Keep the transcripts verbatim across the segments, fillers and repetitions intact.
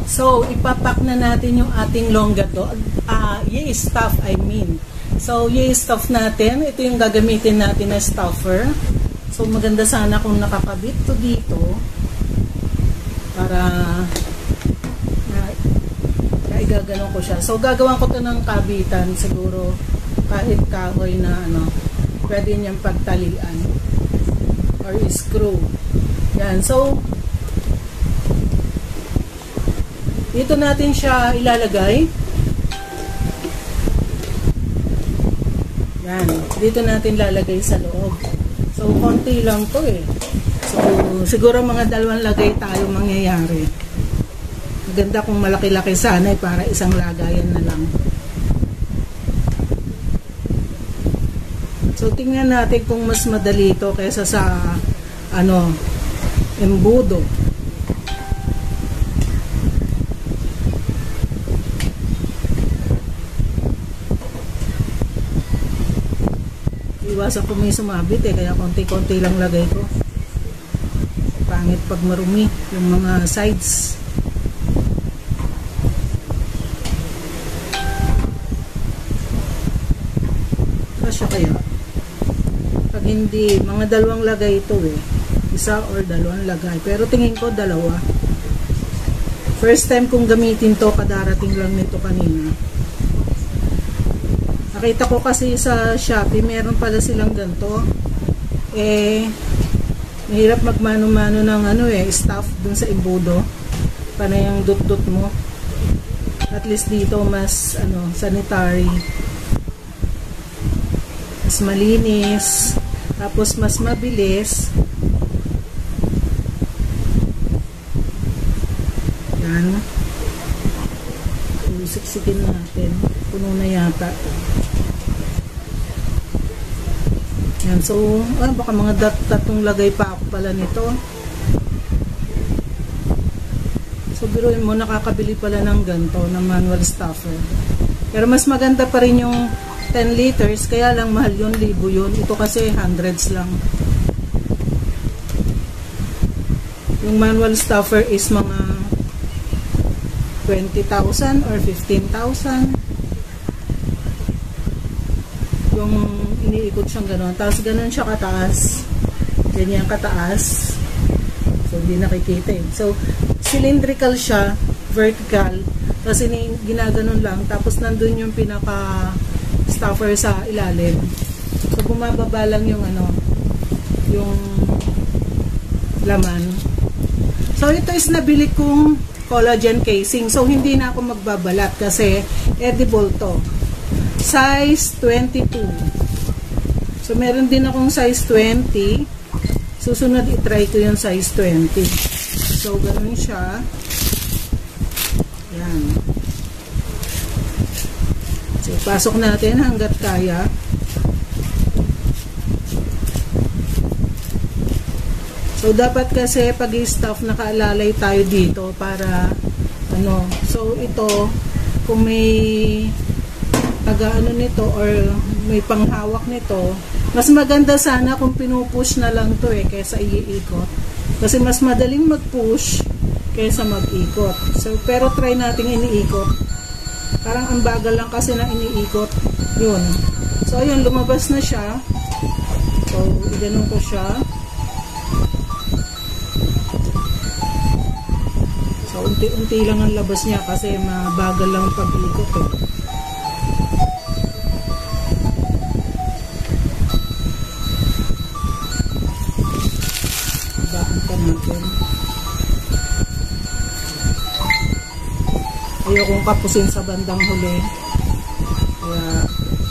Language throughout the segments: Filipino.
So, ipapak na natin yung ating longganisa. Uh, yung stuff, I mean. So, yung stuff natin, ito yung gagamitin natin na stuffer. So, maganda sana kung nakakabit to dito para na, na igaganon ko siya. So, gagawan ko to ng kabitan siguro kahit kahoy na ano, pwede niyang pagtalian or screw. Yan. So, dito natin siya ilalagay. Yan. Dito natin lalagay sa loob. So, konti lang to eh. So, siguro mga dalawang lagay tayo mangyayari. Maganda kung malaki-laki sana eh, para isang lagayan na lang. So, tingnan natin kung mas madali ito kaysa sa ano, embudo. Iwasan ko may sumabit eh, kaya konti-konti lang lagay ko. Pangit pag marumi yung mga sides. Kasya kaya? Pag hindi, mga dalawang lagay ito eh. Isa or dalawang lagay. Pero tingin ko dalawa. First time kong gamitin to, kadarating lang nito kanina. Nakita ko kasi sa Shopee, meron pala silang ganito. Eh, mahirap magmano-mano ng ano eh, stuff dun sa embudo. Panay ang dot-dot mo. At least dito mas ano, sanitary. Mas malinis. Tapos mas mabilis. Yan. Siksikin natin. Puno na yata. Yan. So, ah, baka mga tatong lagay pa ako pala nito. So, biruin mo, nakakabili pala ng ganito, ng manual stuffer. Pero mas maganda pa rin yung ten liters, kaya lang mahal yun, libo yun. Ito kasi hundreds lang. Yung manual stuffer is mga twenty thousand or fifteen thousand. Yung iniikot siyang gano'n. Tapos gano'n siya kataas. Ganyan kataas. So, hindi nakikita eh. So, cylindrical siya, vertical. Tapos ginaganon lang. Tapos nandun yung pinaka stuffer sa ilalim. So, bumababa lang yung ano, yung laman. So, ito is nabili kong collagen casing. So, hindi na ako magbabalat kasi edible to. Size twenty-two. So, meron din akong size twenty. Susunod, itry ko yung size twenty. So, ganun siya. Yan. So, pasok natin hanggat kaya. So, dapat kasi pag i-stuff, nakaalalay tayo dito para, ano, so, ito, kung may taga-ano nito or may panghawak nito, mas maganda sana kung pinupush na lang to eh, kaysa iikot. Kasi mas madaling mag-push kaysa mag-ikot. So, pero try natin iniikot. Parang ang bagal lang kasi na iniikot. Yun. So, ayun, lumabas na siya. So, iganon ko siya. So, unti-unti lang ang labas niya kasi mabagal lang pag-ikot eh. Baan pa natin. Ayokong kapusin sa bandang huli. Kaya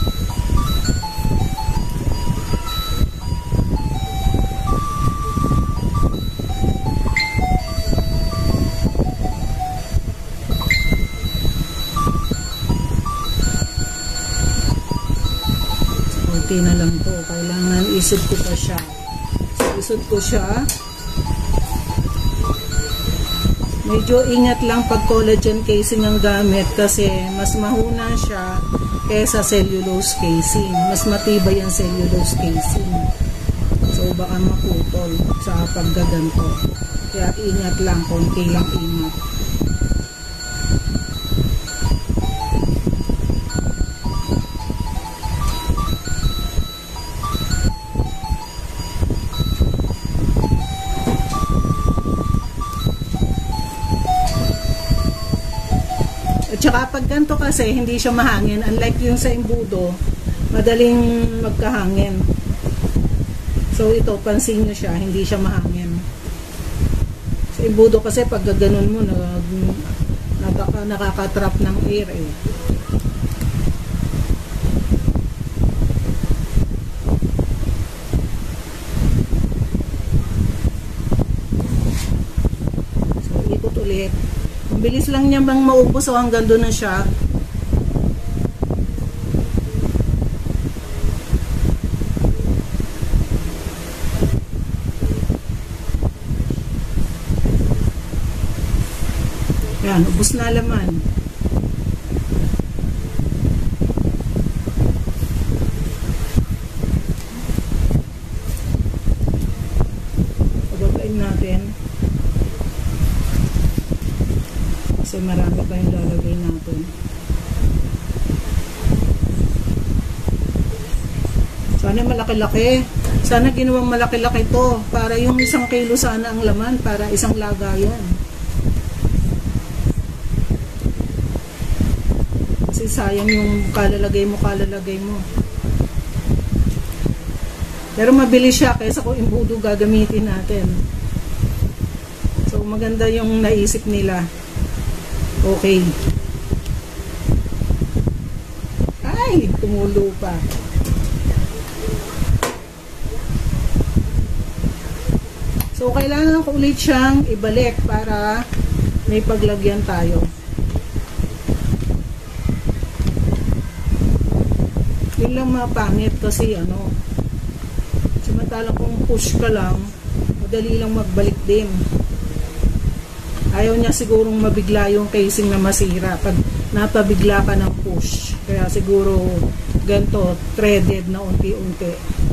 konti na lang to. Kailangan isod ko pa siya. So, isod ko siya. Medyo ingat lang pag collagen casing ang gamit kasi mas mahuna siya kaysa cellulose casing. Mas matibay ang cellulose casing. So, baka maputol sa paggaganto. Kaya ingat lang, konti lang ingat. At saka pag ganito kasi, hindi siya mahangin. Unlike yung sa embudo, madaling magkahangin. So ito, pansin nyo siya, hindi siya mahangin. Sa embudo kasi, pag gaganon mo, nag, nakaka, nakakatrap ng air eh. So ikot ulit. Ang bilis lang niya bang maubos o hanggang doon na siya. Yan, ubos na laman. Pababain natin. Kasi marami pa yung lalagay natin. Sana malaki-laki. Sana ginawang malaki-laki to. Para yung isang kilo sana ang laman. Para isang lagayan. Kasi sayang yung kalalagay mo, kalalagay mo. Pero mabilis siya kaysa kung embudo gagamitin natin. So maganda yung naisip nila. Okay. Ay, tumulo pa. So, kailangan ko ulit siyang ibalik para may paglagyan tayo. Yun lang mapangit kasi ano, samantala kung push ka lang, madali lang magbalik din. Ayaw niya sigurong mabigla yung casing na masira pag napabigla ka ng push. Kaya siguro ganito, threaded na unti-unti.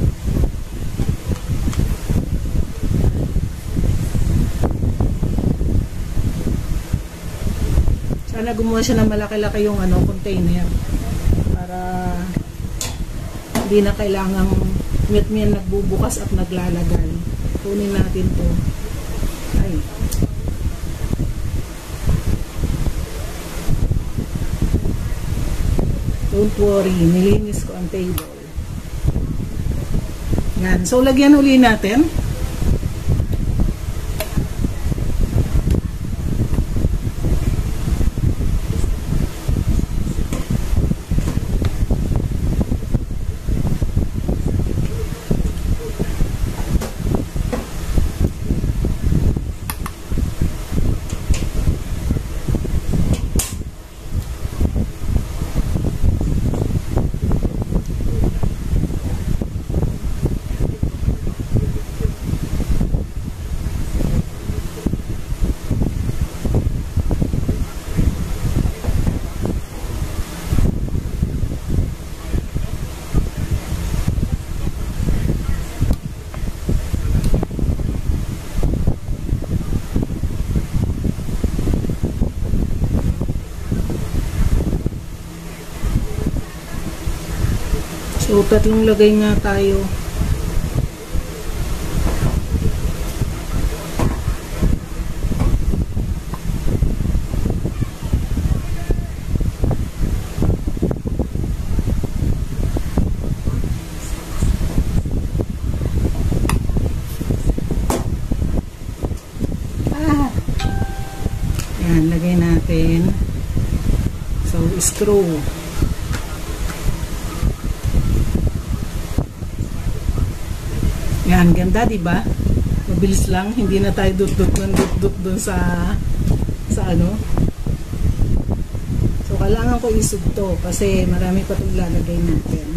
Sana gumawa siya ng malaki-laki yung ano, container para hindi na kailangang mit-miyan nagbubukas at naglalagay. Kunin natin to. Ay. Don't worry, nilinis ko ang table. Yan. So, lagyan uli natin. So, tatlong lagay nga tayo. Ah. Yan, lagay natin. So, screw. Yan, ganda, di ba? Mabilis lang, hindi na tayo dut-dut ng dut-dut dun sa sa ano. So, kailangan ko isug to kasi marami pa itong lalagay natin.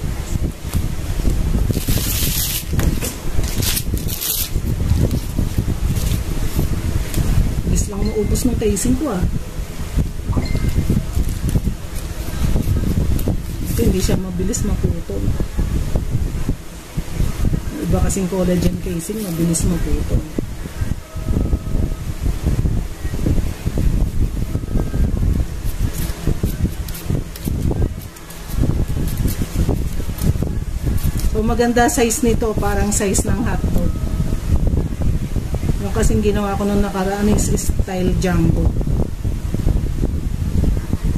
Bilis lang maubos ng casing ko ah. Ito, hindi siya mabilis maputol. Iba kasing collagen casing, mabilis maputol. So maganda size nito, parang size ng hotdog. Yung kasing ginawa ko nung nakaraan is style jumbo.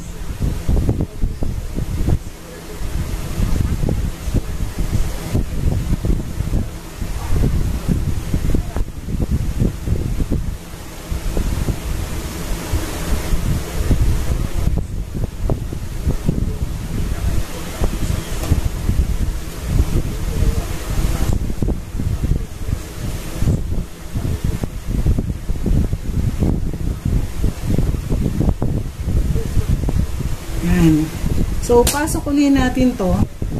Yan. So, pasok uli natin to.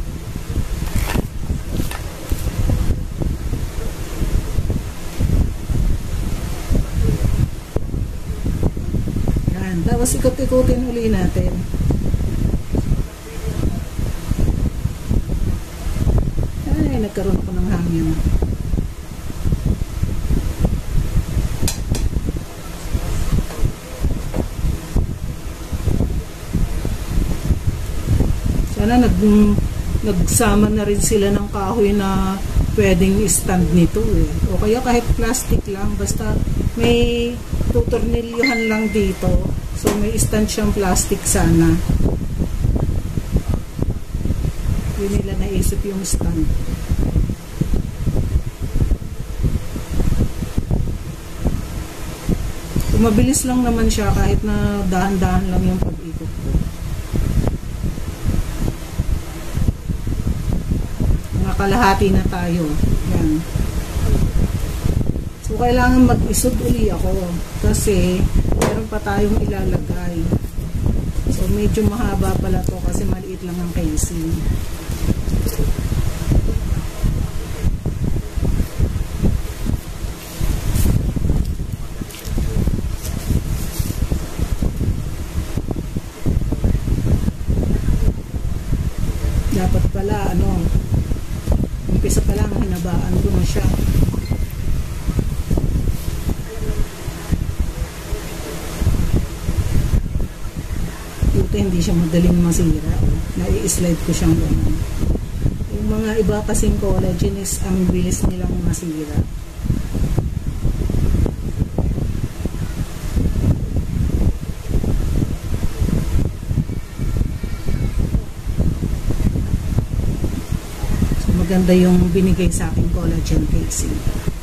Yan. Tapos ikot-ikutin uli natin. Ay, nagkaroon ako ng hangin. Sana nag, nagsama na rin sila ng kahoy na pwedeng stand nito eh. O kaya kahit plastic lang, basta may tutornilyuhan lang dito. So may stand siyang plastic sana. Yun nila naisip yung stand. So mabilis lang naman siya kahit na dahan-dahan lang yung pag-ikot ko. Kalahati na tayo. Yan. So, kailangan mag-isod uli ako kasi meron pa tayong ilalagay. So, medyo mahaba pala to kasi maliit lang ang casing. Dapat pala, ano, umpisa pa lang, hinabaan ko na siya. Dito hindi siya madaling masira. Nai-slide ko siyang gano'n. Yung mga iba kasing collagen is ang bilis nilang masira. Maganda yung binigay sa aking collagen casing.